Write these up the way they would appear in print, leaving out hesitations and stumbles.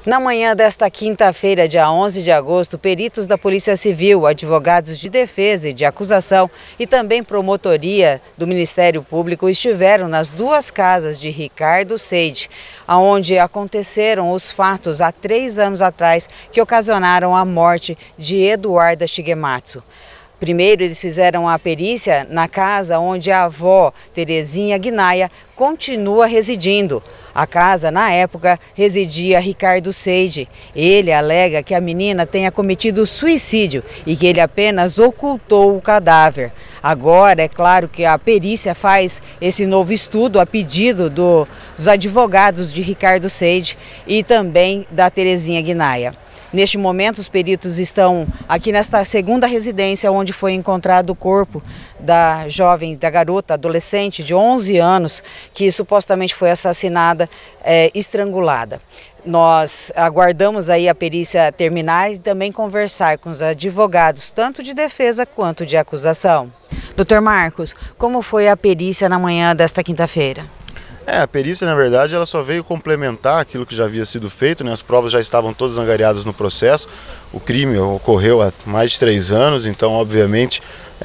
Na manhã desta quinta-feira, dia 11 de agosto, peritos da Polícia Civil, advogados de defesa e de acusação e também promotoria do Ministério Público estiveram nas duas casas de Ricardo Seide, onde aconteceram os fatos há 3 anos atrás que ocasionaram a morte de Eduarda Shigematsu. Primeiro, eles fizeram a perícia na casa onde a avó, Terezinha Guinaia, continua residindo. A casa, na época, residia Ricardo Seide. Ele alega que a menina tenha cometido suicídio e que ele apenas ocultou o cadáver. Agora, é claro que a perícia faz esse novo estudo a pedido dos advogados de Ricardo Seide e também da Terezinha Guinaia. Neste momento, os peritos estão aqui nesta segunda residência onde foi encontrado o corpo da garota, adolescente de 11 anos, que supostamente foi assassinada, estrangulada. Nós aguardamos aí a perícia terminar e também conversar com os advogados, tanto de defesa quanto de acusação. Doutor Marcos, como foi a perícia na manhã desta quinta-feira? A perícia, na verdade, ela só veio complementar aquilo que já havia sido feito, né? As provas já estavam todas angariadas no processo. O crime ocorreu há mais de 3 anos, então, obviamente,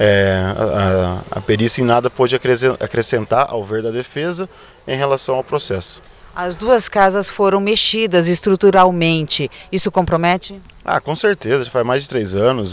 a perícia em nada pôde acrescentar ao ver da defesa em relação ao processo. As duas casas foram mexidas estruturalmente. Isso compromete? Com certeza, já faz mais de 3 anos.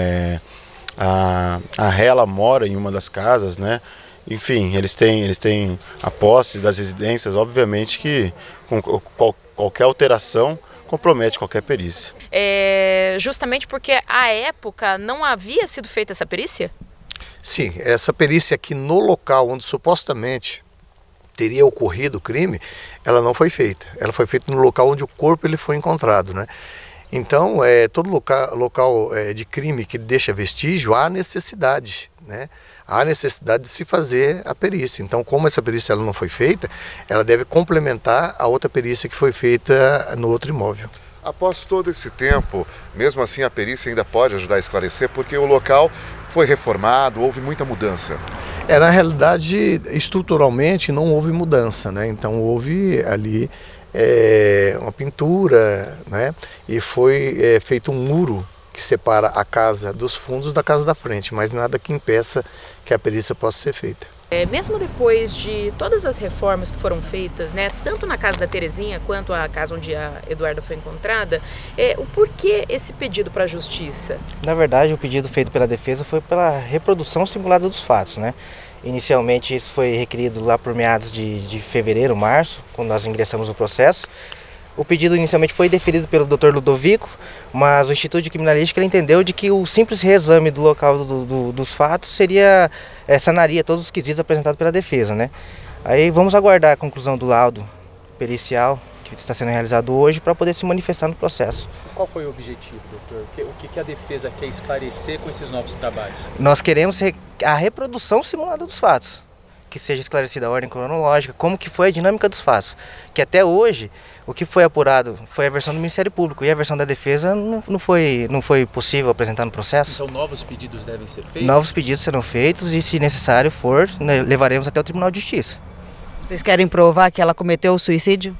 A ré, ela mora em uma das casas, né? Enfim, eles têm a posse das residências, obviamente que qualquer alteração compromete qualquer perícia. Justamente porque à época não havia sido feita essa perícia? Sim, essa perícia aqui no local onde supostamente teria ocorrido o crime, ela não foi feita. Ela foi feita no local onde o corpo ele foi encontrado, né? Então, todo local de crime que deixa vestígio, há necessidade, né? Há necessidade de se fazer a perícia. Então, como essa perícia ela não foi feita, ela deve complementar a outra perícia que foi feita no outro imóvel. Após todo esse tempo, mesmo assim a perícia ainda pode ajudar a esclarecer, porque o local foi reformado, houve muita mudança. Na realidade, estruturalmente não houve mudança, né? Então houve ali uma pintura, né? E foi feito um muro que separa a casa dos fundos da casa da frente, mas nada que impeça que a perícia possa ser feita. Mesmo depois de todas as reformas que foram feitas, né, tanto na casa da Terezinha quanto a casa onde a Eduarda foi encontrada, o porquê esse pedido para a justiça? Na verdade, o pedido feito pela defesa foi pela reprodução simulada dos fatos, né? Inicialmente isso foi requerido lá por meados de fevereiro, março, quando nós ingressamos no processo. O pedido inicialmente foi deferido pelo Dr. Ludovico, mas o Instituto de Criminalística ele entendeu de que o simples reexame do local dos fatos sanaria todos os quesitos apresentados pela defesa, né? Aí vamos aguardar a conclusão do laudo pericial que está sendo realizado hoje para poder se manifestar no processo. Qual foi o objetivo, doutor? O que a defesa quer esclarecer com esses novos trabalhos? Nós queremos a reprodução simulada dos fatos, que seja esclarecida a ordem cronológica, como que foi a dinâmica dos fatos, que até hoje o que foi apurado foi a versão do Ministério Público e a versão da defesa não foi possível apresentar no processo. Então novos pedidos devem ser feitos? Novos pedidos serão feitos e, se necessário for, levaremos até o Tribunal de Justiça. Vocês querem provar que ela cometeu o suicídio?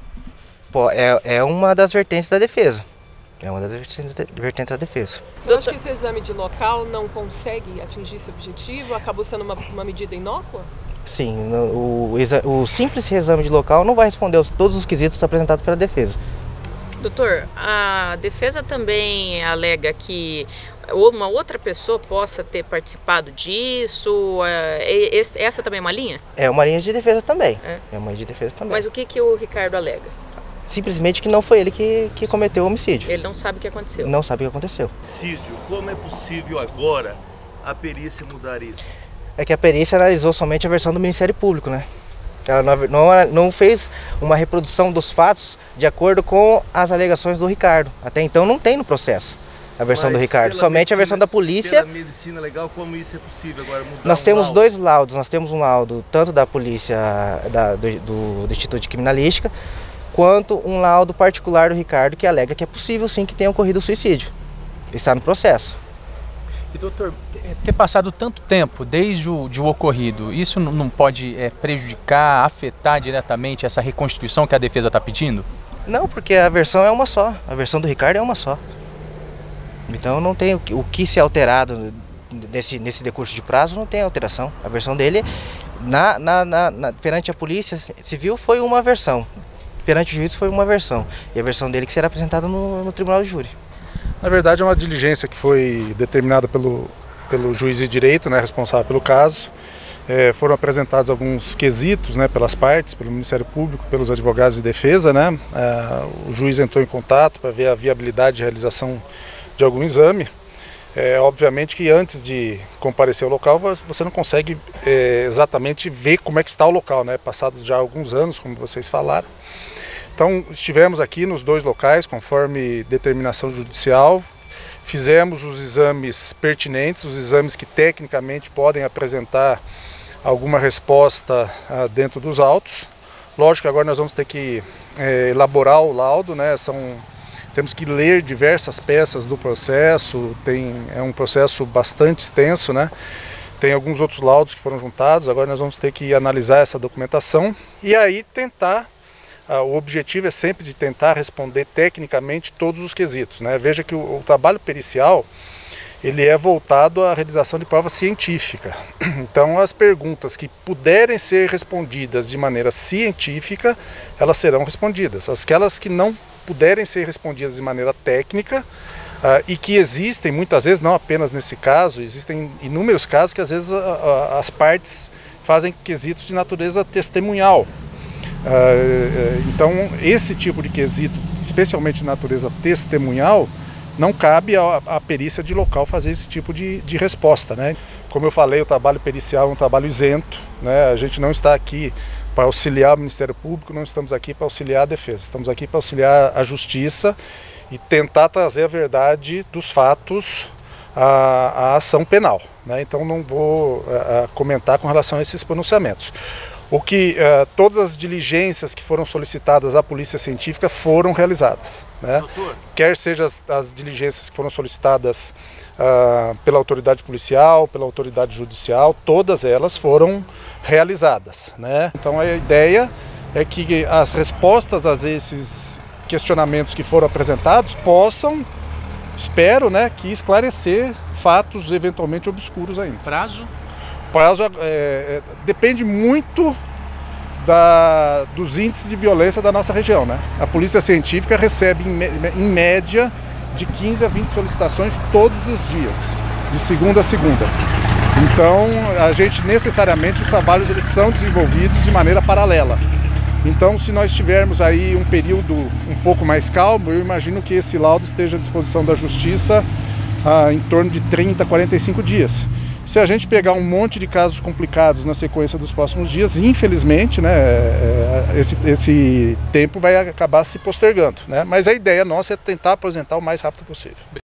É uma das vertentes da defesa. É uma das vertentes da defesa. Você acha que esse exame de local não consegue atingir esse objetivo? Acabou sendo uma medida inócua? Sim, o simples reexame de local não vai responder todos os quesitos apresentados pela defesa. Doutor, a defesa também alega que uma outra pessoa possa ter participado disso. Essa também é uma linha? É uma linha de defesa também. É uma linha de defesa também. Mas o que o Ricardo alega? Simplesmente que não foi ele que cometeu o homicídio. Ele não sabe o que aconteceu? Não sabe o que aconteceu. Homicídio, como é possível agora a perícia mudar isso? É que a perícia analisou somente a versão do Ministério Público, né? Ela não fez uma reprodução dos fatos de acordo com as alegações do Ricardo. Até então não tem no processo a versão do Ricardo, somente a versão da polícia. Pela medicina legal, como isso é possível agora mudar? Nós temos dois laudos, nós temos um laudo tanto da polícia do Instituto de Criminalística, quanto um laudo particular do Ricardo que alega que é possível sim que tenha ocorrido o suicídio. Está no processo. E doutor, ter passado tanto tempo desde o ocorrido, isso não pode prejudicar, afetar diretamente essa reconstituição que a defesa está pedindo? Não, porque a versão é uma só, a versão do Ricardo é uma só. Então não tem o que ser alterado nesse decurso de prazo, não tem alteração. A versão dele, perante a Polícia Civil, foi uma versão. Perante o juiz foi uma versão. E a versão dele que será apresentada no Tribunal de Júri. Na verdade é uma diligência que foi determinada pelo juiz de direito, né, responsável pelo caso. Foram apresentados alguns quesitos, né, pelas partes, pelo Ministério Público, pelos advogados de defesa, né. O juiz entrou em contato para ver a viabilidade de realização de algum exame. Obviamente que antes de comparecer ao local você não consegue exatamente ver como é que está o local, né, passados já alguns anos, como vocês falaram. Então estivemos aqui nos dois locais, conforme determinação judicial, fizemos os exames pertinentes, os exames que tecnicamente podem apresentar alguma resposta dentro dos autos. Lógico que agora nós vamos ter que elaborar o laudo, né? Temos que ler diversas peças do processo, é um processo bastante extenso, né? Tem alguns outros laudos que foram juntados, agora nós vamos ter que analisar essa documentação e aí tentar. O objetivo é sempre de tentar responder tecnicamente todos os quesitos, né? Veja que o trabalho pericial ele é voltado à realização de prova científica. Então as perguntas que puderem ser respondidas de maneira científica, elas serão respondidas. Aquelas que não puderem ser respondidas de maneira técnica e que existem muitas vezes, não apenas nesse caso, existem inúmeros casos que às vezes as partes fazem quesitos de natureza testemunhal. Então esse tipo de quesito, especialmente de natureza testemunhal, não cabe à perícia de local fazer esse tipo de resposta, né? Como eu falei, o trabalho pericial é um trabalho isento, né? A gente não está aqui para auxiliar o Ministério Público, não estamos aqui para auxiliar a defesa, estamos aqui para auxiliar a Justiça e tentar trazer a verdade dos fatos à ação penal, né? Então não vou comentar com relação a esses pronunciamentos. Todas as diligências que foram solicitadas à Polícia Científica foram realizadas, né? Quer seja as diligências que foram solicitadas pela autoridade policial, pela autoridade judicial, todas elas foram realizadas, né? Então a ideia é que as respostas a esses questionamentos que foram apresentados possam, espero, né, que esclarecer fatos eventualmente obscuros ainda. Prazo? O prazo depende muito dos índices de violência da nossa região, né? A Polícia Científica recebe em média de 15 a 20 solicitações todos os dias, de segunda a segunda. Então a gente necessariamente os trabalhos eles são desenvolvidos de maneira paralela. Então se nós tivermos aí um período um pouco mais calmo, eu imagino que esse laudo esteja à disposição da Justiça em torno de 30 a 45 dias. Se a gente pegar um monte de casos complicados na sequência dos próximos dias, infelizmente, né, esse tempo vai acabar se postergando, né? Mas a ideia nossa é tentar apresentar o mais rápido possível.